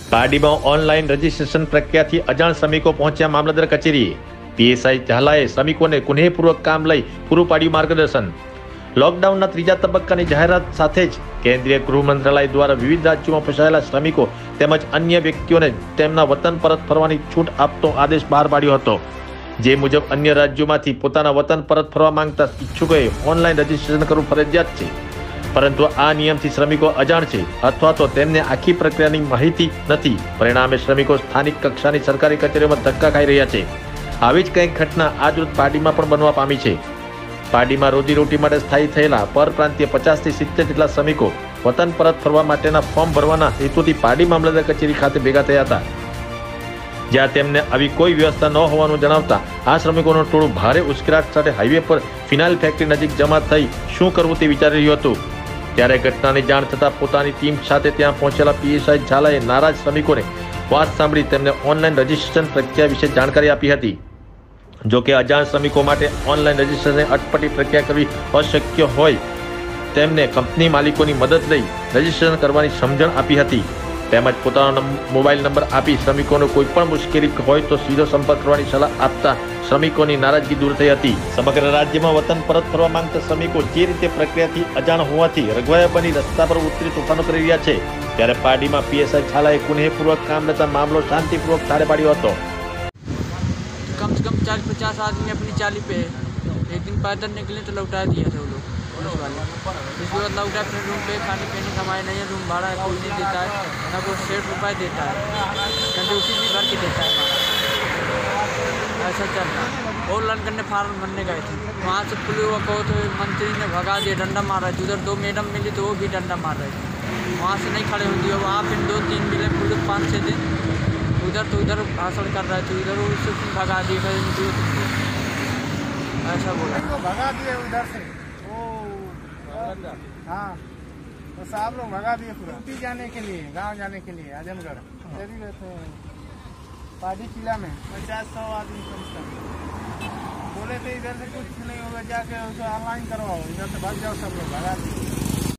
પારડીમાં online registration પ્રક્રિયાથી અજાણ શ્રમિકો પહોંચ્યા મામલતદાર કચેરીએ। પીએસઆઈ ઝાલાએ શ્રમિકોને કુનેહપૂર્વક કામ લઈ પૂરું પાડ્યું માર્ગદર્શન। લોકડાઉનના ત્રીજા તબક્કાની જાહેરાત સાથે જ કેન્દ્રીય ગૃહ મંત્રાલય દ્વારા વિવિધ રાજ્યોમાં ફસાયેલા શ્રમિકો તેમજ અન્ય વ્યક્તિઓને તેમના વતન પરત ફરવાની છૂટ આપતો આદેશ બહાર પાડ્યો હતો। જે મુજબ અન્ય રાજ્યોમાંથી પોતાના વતન પરત ફરવા માંગતા ઈચ્છુકોએ ઓનલાઈન રજીસ્ટ્રેશન કરવું ફરજિયાત છે, પરંતુ આ નિયમથી શ્રમિકો અજાણ છે અથવા તો તેમને આખી પ્રક્રિયાની માહિતી નથી। પરિણામે શ્રમિકો સ્થાનિક કક્ષાની સરકારી કચેરીઓમાં ધક્કા ખાઈ રહ્યા છે। આવી જ કંઈક ઘટના આજરોજ પારડીમાં પણ બનવા પામી છે। પારડીમાં રોજીરોટી માટે સ્થાયી થયેલા પરપ્રાંતીય 50 થી 70 જેટલા શ્રમિકો વતન પરત ફરવા માટેના ફોર્મ ભરવાના હેતુથી પારડી મામલતદાર કચેરી ખાતે ભેગા થયા હતા, જ્યાં તેમને આવી કોઈ વ્યવસ્થા ન હોવાનું જણાવતા આ શ્રમિકોનું ટોળું ભારે ઉશ્કેરાટ સાથે હાઈવે પર ફિનાઇલ ફેક્ટરી નજીક જમા થઈ શું કરવું તે વિચારી રહ્યું હતું। ત્યારે ઘટનાની જાણ થતાં પોતાની ટીમ સાથે ત્યાં પહોંચેલા પીએસઆઈ ઝાલાએ નારાજ શ્રમિકોને વાત સાંભળી તેમને ઓનલાઈન રજીસ્ટ્રેશન પ્રક્રિયા વિશે જાણકારી આપી હતી। જો કે અજાણ શ્રમિકો માટે ઓનલાઈન રજીસ્ટ્રેશન અટપટી પ્રક્રિયા કરવી અશક્ય હોય તેમને કંપની માલિકોની મદદ લઈ રજીસ્ટ્રેશન કરવાની સમજણ આપી હતી, તેમજ પોતાનો મોબાઈલ નંબર આપી શ્રમિકોને કોઈ પણ મુશ્કેલી હોય તો સીધો સંપર્ક કરવાની સલાહ આપતા શ્રમિકોની નારાજગી દૂર થઈ હતી। સમગ્ર રાજ્યમાં વતન પરત ફરવા માંગતા શ્રમિકો જે રીતે પ્રક્રિયાથી અજાણ હોવાથી રઘવાયા બની રસ્તા પર ઉતરી તોફાનો કરી રહ્યા છે, ત્યારે પારડીમાં પીએસઆઈ ઝાલાએ કુનેહપૂર્વક કામ લેતા મામલો શાંતિપૂર્વક ઠારે પાડ્યો હતો। कम से कम 40-50 आदमी अपनी चाली पे है। एक दिन पैदल निकले तो लौटा दिया था वो लोग पुलिस वाले। इसके बाद लौटा अपने रूम पे, खाने पीने कमाए नहीं है, रूम भाड़ा कोई नहीं देता है, ना कोई 60 रुपये देता है, कंट्यूटी भी भर के देता है। ऐसा चल रहा है। ऑनलाइन करने फार्म भरने गए थे, वहाँ से पुलिस को तो मंत्री ने भगा दिया, डंडा मारा थे। उधर 2 मैडम मिली तो वो भी डंडा मार रहे थे, वहाँ से नहीं खड़े होती है। वहाँ फिर 2-3 मिले पुलिस 5-6 दिन, उधर तो उधर भाषण कर रहे थे, उधर उससे भगा दिए, ऐसा बोला भगा दिए उधर से। हाँ तो साहब लोग भगा दिए पूरा यूपी जाने के लिए, गांव जाने के लिए आजमगढ़ रहते हैं पार्टी किला में 50-100 आदमी कम से कम। बोले थे इधर से कुछ नहीं होगा, जाके उसे ऑनलाइन करवाओ, इधर से भाग जाओ, सब लोग भगा दिए।